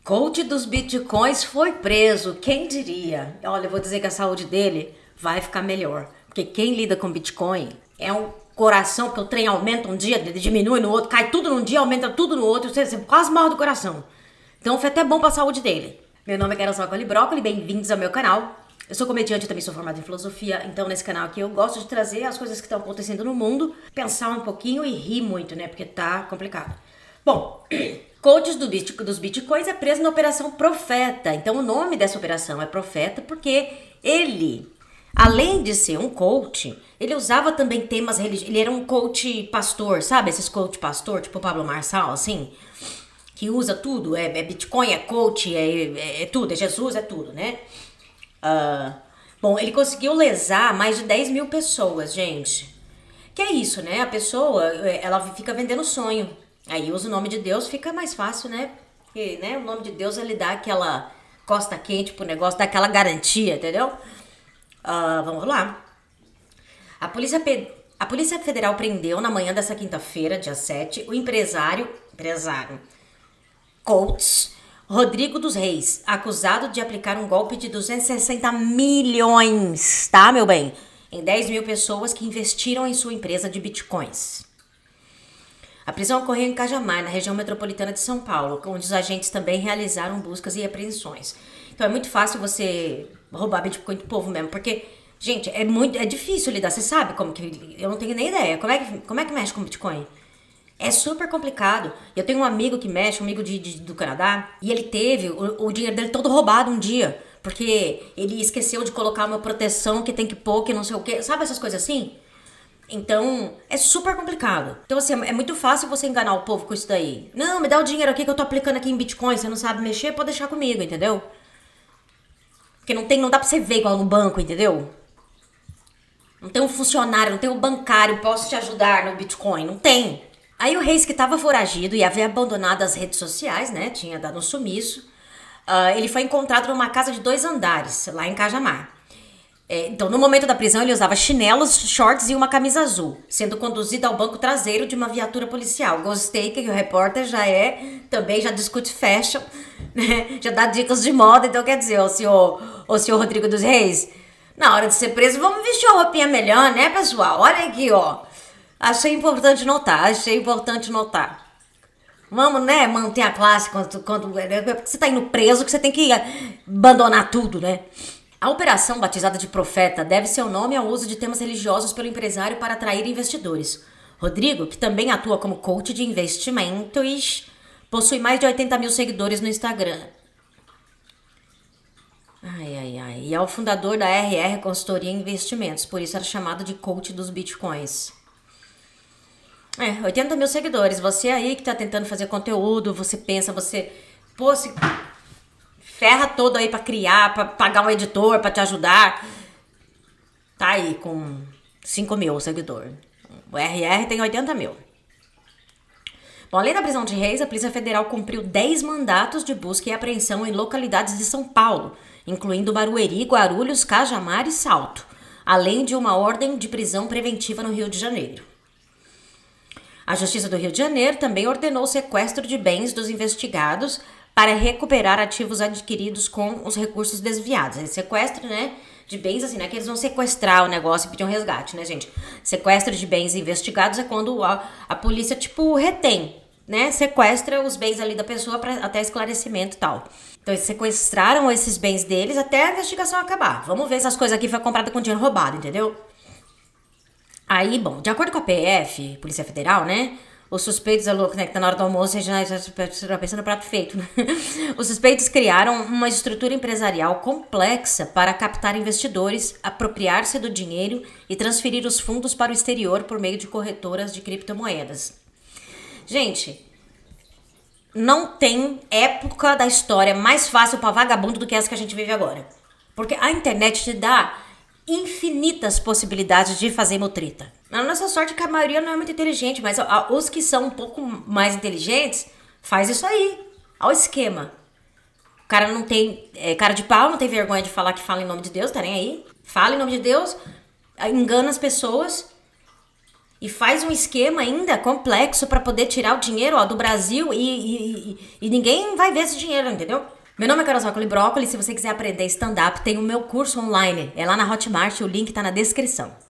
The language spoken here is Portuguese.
Coach dos bitcoins foi preso, quem diria? Olha, eu vou dizer que a saúde dele vai ficar melhor. Porque quem lida com bitcoin é um coração, porque o trem aumenta um dia, diminui no outro, cai tudo num dia, aumenta tudo no outro, você quase morre do coração. Então foi até bom pra saúde dele. Meu nome é Carol Sacoli Brócoli, bem-vindos ao meu canal. Eu sou comediante e também sou formada em filosofia, então nesse canal aqui eu gosto de trazer as coisas que estão acontecendo no mundo, pensar um pouquinho e rir muito, né? Porque tá complicado. Bom, coach dos bitcoins é preso na Operação Profeta. Então o nome dessa operação é Profeta porque ele, além de ser um coach, ele usava também temas religiosos. Ele era um coach pastor, sabe? Esses coach pastor, tipo o Pablo Marçal, assim, que usa tudo. É Bitcoin, é coach, é tudo, é Jesus, é tudo, né? Bom, ele conseguiu lesar mais de 10 mil pessoas, gente. Que é isso, né? A pessoa, ela fica vendendo sonho. Aí usa o nome de Deus, fica mais fácil, né? Porque, né, o nome de Deus, ele dá aquela costa quente pro negócio, dá aquela garantia, entendeu? Vamos lá. A Polícia Federal prendeu na manhã dessa quinta-feira, dia 7, o empresário Coates Rodrigo dos Reis, acusado de aplicar um golpe de 260 milhões, tá, meu bem? Em 10 mil pessoas que investiram em sua empresa de bitcoins. A prisão ocorreu em Cajamar, na região metropolitana de São Paulo, onde os agentes também realizaram buscas e apreensões. Então é muito fácil você roubar bitcoin do povo mesmo, porque, gente, é difícil lidar. Você sabe como que... Eu não tenho nem ideia. Como é que mexe com bitcoin? É super complicado. Eu tenho um amigo que mexe, um amigo do Canadá, e ele teve o dinheiro dele todo roubado um dia, porque ele esqueceu de colocar uma proteção que tem que pôr, que não sei o quê. Sabe essas coisas assim? Então, é super complicado. Então, assim, é muito fácil você enganar o povo com isso daí. Não, me dá o dinheiro aqui que eu tô aplicando aqui em Bitcoin. Você não sabe mexer, pode deixar comigo, entendeu? Porque não dá pra você ver igual no banco, entendeu? Não tem um funcionário, não tem um bancário, posso te ajudar no Bitcoin. Não tem. Aí o Reis, que tava foragido e havia abandonado as redes sociais, né? Tinha dado um sumiço. Ele foi encontrado numa casa de 2 andares, lá em Cajamar. Então, no momento da prisão, ele usava chinelos, shorts e uma camisa azul, sendo conduzido ao banco traseiro de uma viatura policial. Gostei que o repórter também já discute fashion, né? Já dá dicas de moda. Então, quer dizer, o senhor Rodrigo dos Reis, na hora de ser preso, vamos vestir uma roupinha melhor, né, pessoal? Olha aqui, ó. Achei importante notar. Vamos, né, manter a classe quando você tá indo preso, que você tem que abandonar tudo, né? A operação, batizada de Profeta, deve seu nome ao uso de temas religiosos pelo empresário para atrair investidores. Rodrigo, que também atua como coach de investimentos, possui mais de 80 mil seguidores no Instagram. E é o fundador da RR Consultoria em Investimentos, por isso era chamado de coach dos bitcoins. 80 mil seguidores. Você aí que tá tentando fazer conteúdo, você pensa, se ferra todo aí pra criar, pra pagar um editor, pra te ajudar. Tá aí com 5 mil seguidores. O RR tem 80 mil. Bom, além da prisão de Reis, a Polícia Federal cumpriu 10 mandatos de busca e apreensão em localidades de São Paulo, incluindo Barueri, Guarulhos, Cajamar e Salto, além de uma ordem de prisão preventiva no Rio de Janeiro. A Justiça do Rio de Janeiro também ordenou o sequestro de bens dos investigados para recuperar ativos adquiridos com os recursos desviados. Esse sequestro, né, de bens, assim, né, que eles vão sequestrar o negócio e pedir um resgate, né, gente? Sequestro de bens investigados é quando a polícia, tipo, retém, né, sequestra os bens ali da pessoa para até esclarecimento e tal. Então, eles sequestraram esses bens deles até a investigação acabar. Vamos ver se as coisas aqui foram compradas com dinheiro roubado, entendeu? Aí, bom, de acordo com a PF, Polícia Federal, né, os suspeitos, é louco, né, que tá na hora do almoço e já pensando no prato feito, né? Os suspeitos criaram uma estrutura empresarial complexa para captar investidores, apropriar-se do dinheiro e transferir os fundos para o exterior por meio de corretoras de criptomoedas. Gente, não tem época da história mais fácil para vagabundo do que essa que a gente vive agora. Porque a internet te dá infinitas possibilidades de fazer mutreta. A nossa sorte é que a maioria não é muito inteligente, mas os que são um pouco mais inteligentes, faz isso aí. Olha o esquema. O cara não tem cara de pau, não tem vergonha de falar que fala em nome de Deus, tá nem aí. Fala em nome de Deus, engana as pessoas E faz um esquema ainda complexo pra poder tirar o dinheiro, ó, do Brasil e ninguém vai ver esse dinheiro, entendeu? Meu nome é Carol Zócoli Brócoli. Se você quiser aprender stand-up, tem o meu curso online. É lá na Hotmart, o link tá na descrição.